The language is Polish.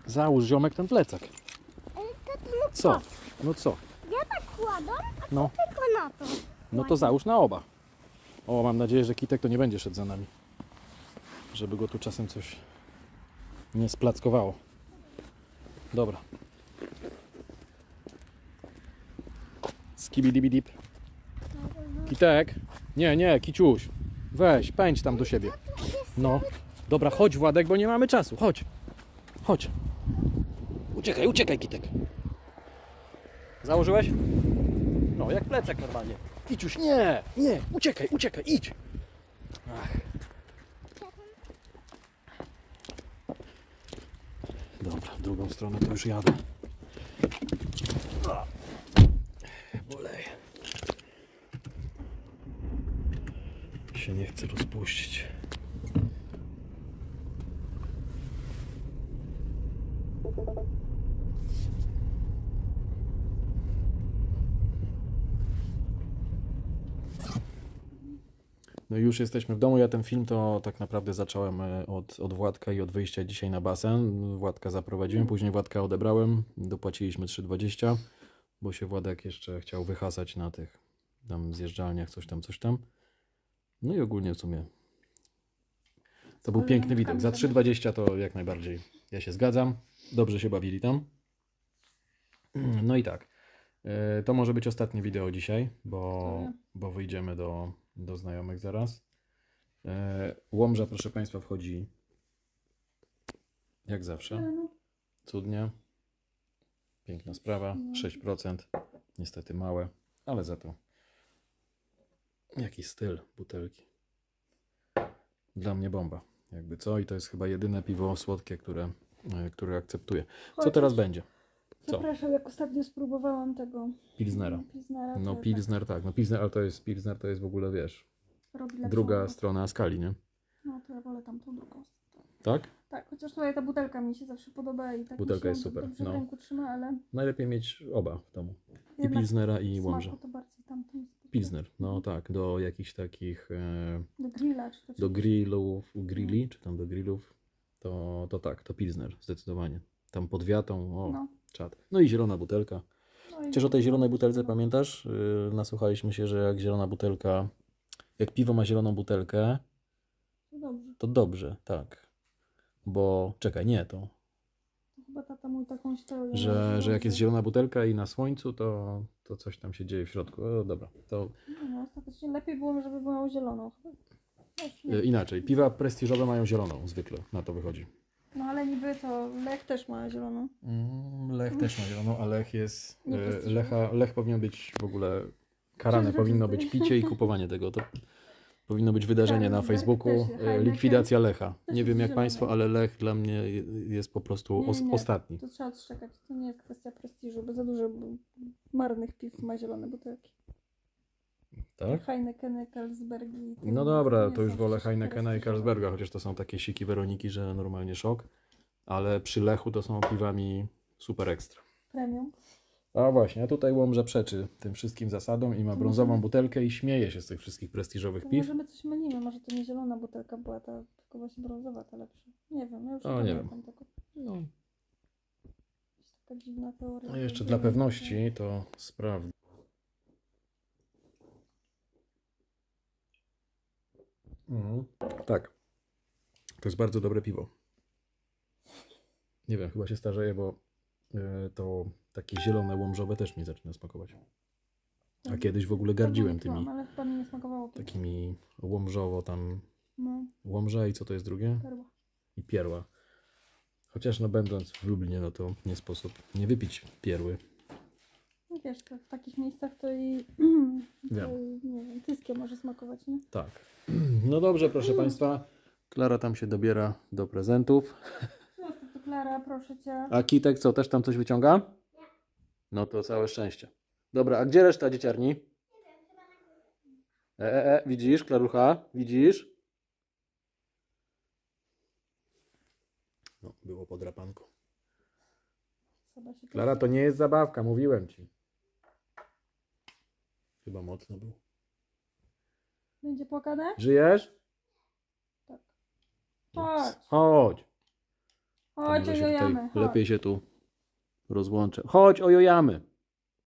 Załóż, ziomek, ten plecak. Ale tato, no Co? No co? ja tak kładę, a No. ty tylko na to. No to załóż na oba. O, mam nadzieję, że Kitek to nie będzie szedł za nami. Żeby go tu czasem coś nie splackowało. Dobra. Skibidibidip. Kitek. Nie, Kiciuś. Weź, pędź tam do siebie. No. Dobra, chodź Władek, bo nie mamy czasu. Chodź. Chodź. Uciekaj, Kitek. Założyłeś? No, jak plecak normalnie. Kiciuś, nie, uciekaj, idź. Ach. Dobra, w drugą stronę to już jadę. Boleję. Się nie chce rozpuścić. No i już jesteśmy w domu. Ja ten film to tak naprawdę zacząłem od Władka i od wyjścia dzisiaj na basen. Władka zaprowadziłem, później Władka odebrałem. Dopłaciliśmy 3,20, bo się Władek jeszcze chciał wyhasać na tych tam zjeżdżalniach, coś tam. No i ogólnie w sumie to był piękny widok. Za 3,20 to jak najbardziej ja się zgadzam. Dobrze się bawili tam. No i tak. To może być ostatnie wideo dzisiaj, bo wyjdziemy do znajomych zaraz. Łomża, proszę Państwa, wchodzi jak zawsze. Cudnie. Piękna sprawa. 6%. Niestety małe, ale za to jaki styl butelki. Dla mnie bomba. Jakby co? I to jest chyba jedyne piwo słodkie, które akceptuję. Co teraz będzie? Co? Zapraszam, jak ostatnio spróbowałam tego Pilsnera. No to Pilsner, tak. No Pilsner, ale Pilsner to jest w ogóle, wiesz, robi lepszą druga robotę. strona skali, nie? No to ja wolę tamtą drugą. Tak? Tak, chociaż tutaj ta butelka mi się zawsze podoba i tak Butelka mi jest się super, dobrze no. w ręku trzyma, ale Najlepiej mieć oba w domu. I jednak Pilsnera, i w Łomżę. smaku to bardziej tamtą. Pilsner, no tak, do jakichś takich, Do grilla czy coś. do grilli, czy tam do grillów, to tak, to Pilsner, zdecydowanie. Tam pod wiatą, o, No. czad. No i zielona butelka. No i Chociaż o tej zielonej butelce pamiętasz? Nasłuchaliśmy się, że jak zielona butelka, jak piwo ma zieloną butelkę, To dobrze. to dobrze, tak. Bo, czekaj, nie, to, To chyba tata mój taką historię. że jak jest zielona butelka i na słońcu, to coś tam się dzieje w środku. O, dobra, to No, ostatecznie lepiej było, żeby była zieloną chyba. No, inaczej. Piwa prestiżowe mają zieloną zwykle, na to wychodzi. no ale niby to Lech też ma zieloną. Lech też ma zieloną, a Lech jest. Nie prestiżowy. Lech powinien być w ogóle karane, Przezroczysty. powinno być picie i kupowanie tego. To powinno być wydarzenie na Lech Facebooku. też, Heineken Likwidacja Lecha. też Nie wiem jest jak zielony. Państwo, ale Lech dla mnie jest po prostu Nie. ostatni. To trzeba odszczekać. To nie jest kwestia prestiżu, bo za dużo marnych piw ma zielone butelki. Tak? Heinekeny, Carlsbergi. No dobra, nie to już są wolę przecież Heinekena i prestiżowe. Carlsberga, chociaż to są takie siki Weroniki, że normalnie szok. Ale przy Lechu to są piwami super ekstra. Premium. A właśnie, a tutaj Łomża przeczy tym wszystkim zasadom i ma brązową butelkę i śmieje się z tych wszystkich prestiżowych To piw. może my coś mylimy, może to nie zielona butelka była ta, tylko właśnie brązowa ta lepsza. Nie wiem, ja już O, nie pamiętam tego. No, Jest taka dziwna teoria. a jeszcze dla pewności to sprawdzę. Tak, to jest bardzo dobre piwo. Nie wiem, chyba się starzeje, bo to takie zielone łomżowe też mi zaczyna smakować. A kiedyś w ogóle gardziłem tymi Ale chyba mi nie smakowało. takimi łomżowo tam. No, Łomża i co to jest drugie? perła. I pierła. Chociaż no będąc w Lublinie, no to nie sposób nie wypić pierły. No wiesz, to w takich miejscach to i Wiem. to i, nie wiem, tyskie może smakować, nie? Tak. No dobrze, proszę Państwa. Klara tam się dobiera do prezentów. Zostaw tu, Klara, proszę Cię. A Kitek co, też tam coś wyciąga? No to całe szczęście. Dobra, a gdzie reszta dzieciarni? Widzisz, Klarucha? Widzisz? No, było podrapanko. Chyba się Klara, to nie jest zabawka, mówiłem Ci. Chyba mocno był. Będzie płakane? Żyjesz? Tak. Chodź. Chodź. To Chodź, może się tutaj ojojamy. Chodź. lepiej się tu rozłączę. Chodź, ojojamy.